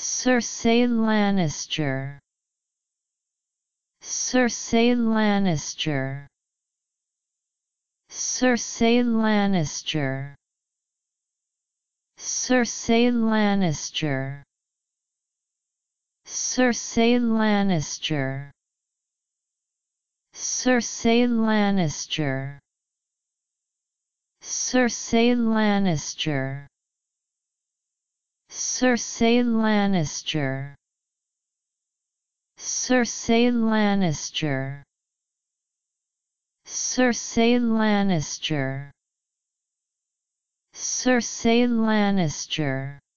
Cersei Lannister. Cersei Lannister. Cersei Lannister. Cersei Lannister. Cersei Lannister. Cersei Lannister. Cersei Lannister. Cersei Lannister. Cersei Lannister. Cersei Lannister. Cersei Lannister.